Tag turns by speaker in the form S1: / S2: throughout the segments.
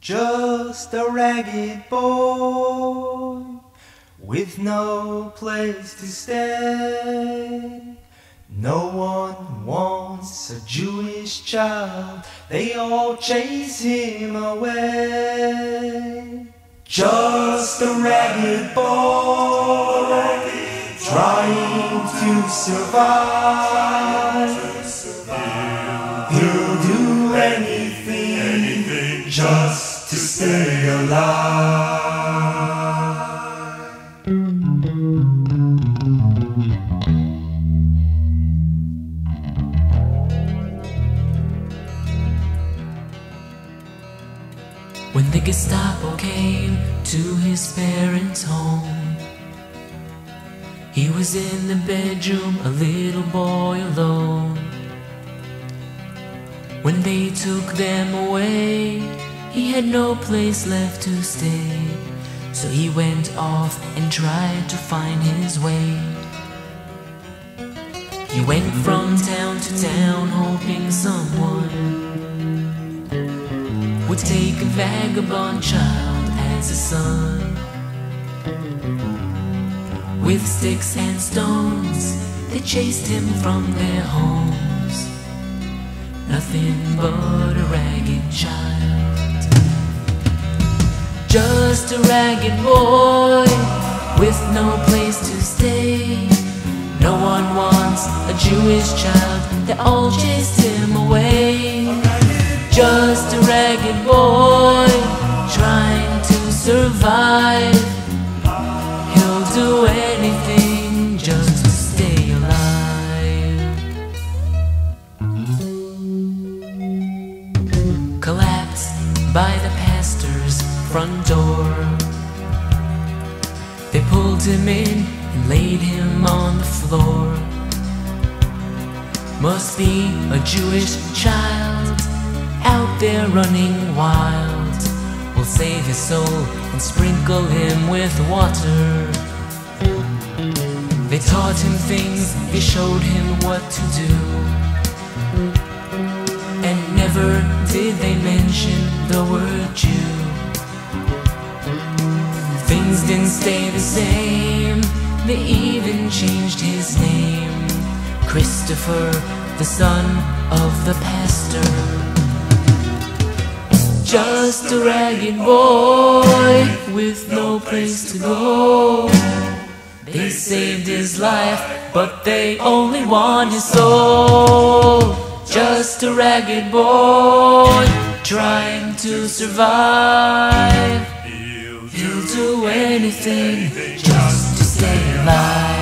S1: Just a ragged boy with no place to stay. No one wants a Jewish child, they all chase him away. Just a ragged boy trying to survive. He'll do anything just to stay alive.
S2: When the Gestapo came to his parents' home, he was in the bedroom, a little boy alone. When they took them away, he had no place left to stay. So he went off and tried to find his way. He went from town to town, hoping someone would take a vagabond child as a son. With sticks and stones, they chased him from their homes. Nothing but a ragged child. Just a ragged boy with no place to stay. No one wants a Jewish child, they all chased him away. Just a ragged boy trying to survive. He'll do anything just to stay alive. Collapsed by the pastor's front door, they pulled him in and laid him on the floor. Must be a Jewish child out there running wild. We'll save his soul and sprinkle him with water. They taught him things, they showed him what to do, and never did they mention the word Jew. Things didn't stay the same, they even changed his name. Christopher, the son of the pastor. Just a ragged boy with no place to go. They saved his life, but they only want his soul. Just a ragged boy trying to survive. He'll do anything just to stay alive.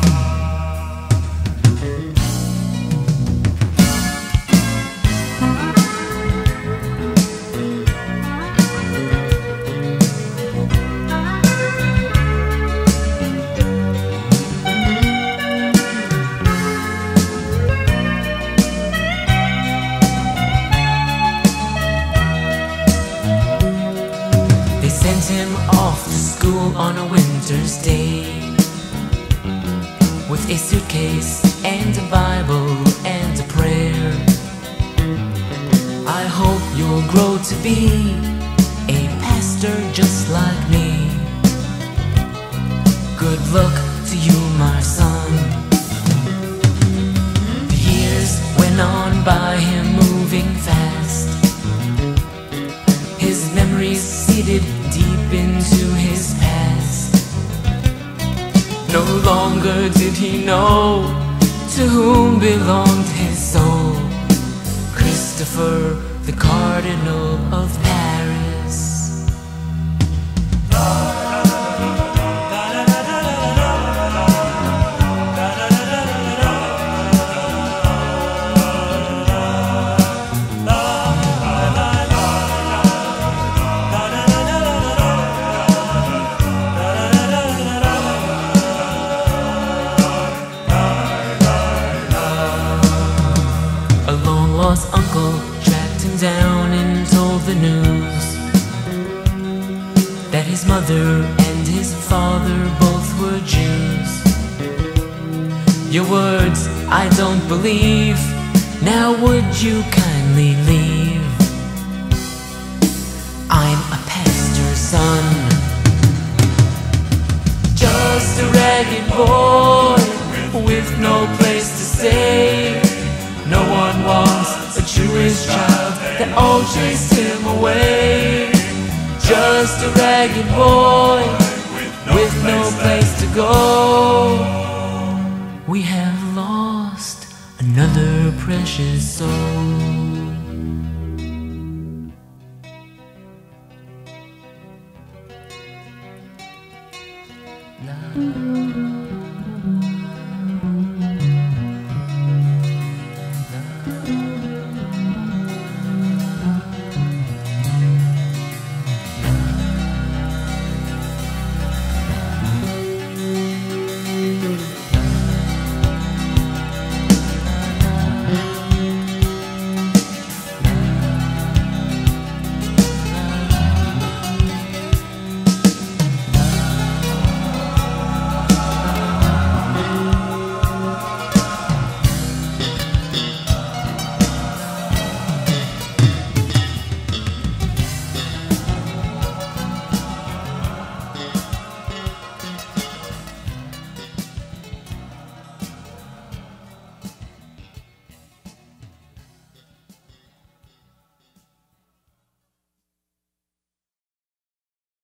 S2: Sent him off to school on a winter's day, with a suitcase and a Bible and a prayer. I hope you'll grow to be a pastor just like me. Good luck to you, my son. The years went on by him moving fast. His memories seeded deep into his past. No longer did he know to whom belonged his soul. Christopher, the Cardinal of Paris. Lost uncle tracked him down and told the news that his mother and his father both were Jews. Your words I don't believe, now would you kindly leave? I'm sun. Just a ragged boy with no place to stay. No one wants a Jewish child, they all chased him away. Just a ragged boy with no place to go. We have lost another precious soul. Love.